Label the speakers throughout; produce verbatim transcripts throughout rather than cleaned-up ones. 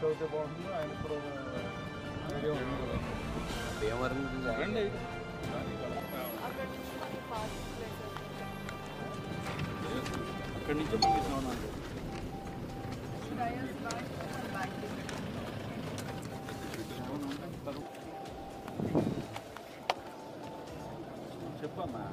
Speaker 1: Work అవుతే బాగుంటుంది. ఆయన కూడా ఐడియా ఉంది కదా. రండి అక్కడి నుంచి పంపిస్తున్నాను. చెప్పమ్మా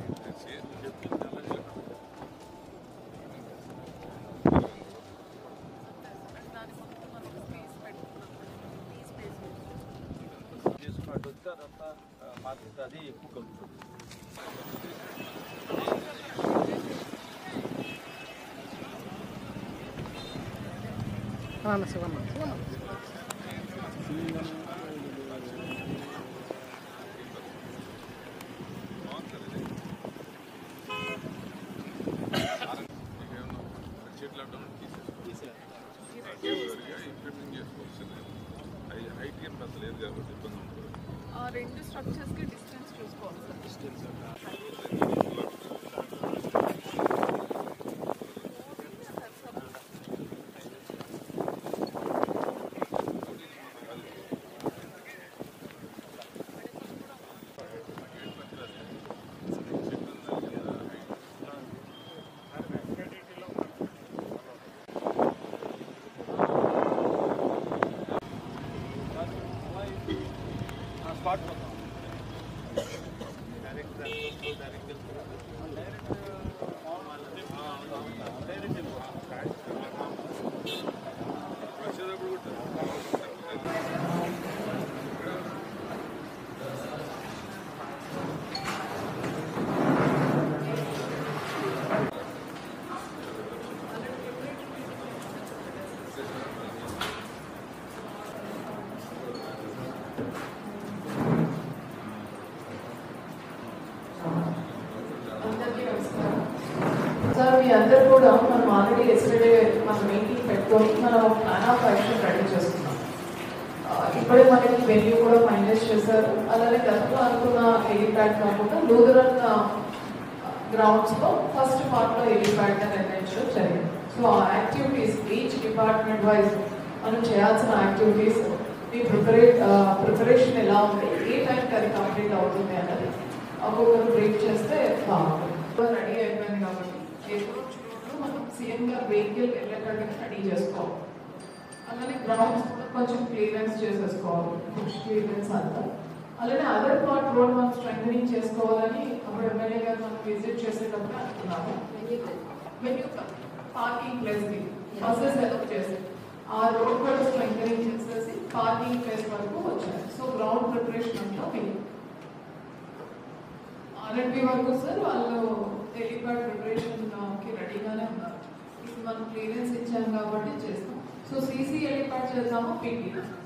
Speaker 1: చేసుకున్నట్టు వస్తే అదంతా మార్కెట్ అది ఎక్కువ కలుగుతుంది.
Speaker 2: రెండు స్ట్రక్చర్స్ కి డిస్టెన్స్ చూసుకోవాలి సార్. డిస్టెన్స్
Speaker 1: स्पॉट बताओ डायरेक्ट डायरेक्ट डायरेक्ट
Speaker 3: సార్ మీ అందరు కూడా మనం ఆల్రెడీ ఎస్టర్డే మన మీటింగ్ పెట్టుకొని మనం ఒక ప్లాన్ ఆఫ్ యాక్షన్ రెడీ చేసుకున్నాం. ఇప్పుడే మనకి వెన్యూ కూడా ఫైనలైజ్ చేశారు. అలానే గతంలో అనుకున్న హెలిప్యాడ్ కాకుండా లూథరన్ గ్రౌండ్స్ లో ఫస్ట్ పార్ట్ లో హెలిప్యాడ్ నిర్ణయించడం జరిగింది. సో ఆ యాక్టివిటీస్ ఈచ్ డిపార్ట్మెంట్ వైజ్ మనం చేయాల్సిన యాక్టివిటీస్ మీ ప్రిపరే ప్రిపరేషన్ ఎలా ఉంది, ఏ టైంకి అది కంప్లీట్ అవుతుంది అన్నది ఒక్కొక్కరు బ్రీఫ్ చేస్తే బాగుంటుంది. రెడీ అయిపోయింది కాబట్టి అప్రోచ్ రోడ్లో మనం సీఎం గారు వెహికల్ వెళ్ళేటట్టుగా రెడీ చేసుకోవాలి. అలానే గ్రౌండ్స్ కూడా కొంచెం క్లియరెన్స్ చేసేసుకోవాలి, బుష్ క్లియరెన్స్ అంతా. అలానే అదర్ పార్ట్ రోడ్ మనం స్ట్రెంథనింగ్ చేసుకోవాలని అప్పుడు ఎమ్మెల్యే గారు మనం విజిట్ చేసేటప్పుడు అనుకున్నాము. వెన్యూ పార్కింగ్ ప్లేస్ కి బస్సెస్ అలౌట్ చేసి ఆ రోడ్ కూడా స్ట్రెంథనింగ్ చేసేసి పార్కింగ్ ప్లేస్ వరకు వచ్చాయి. సో గ్రౌండ్ ప్రిపరేషన్ అంతా మీకు ఆర్ఎండ్బి వరకు సార్ వాళ్ళు హెలిప్యాడ్ ప్రిపరేషన్ కి రెడీగానే ఉన్నారు. ఇప్పుడు మనం క్లియరెన్స్ ఇచ్చాం కాబట్టి చేస్తాం. సో సీసీ హెలిప్యాడ్ చేద్దామా పీటీ